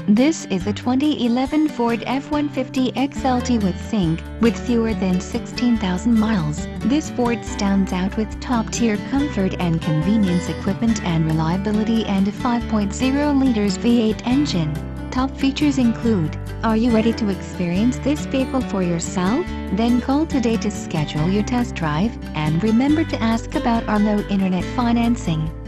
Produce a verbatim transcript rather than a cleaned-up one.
This is a twenty eleven Ford F one fifty X L T with sync, with fewer than sixteen thousand miles. This Ford stands out with top-tier comfort and convenience equipment and reliability and a five point oh liters V eight engine. Top features include: are you ready to experience this vehicle for yourself? Then call today to schedule your test drive, and remember to ask about our low internet financing.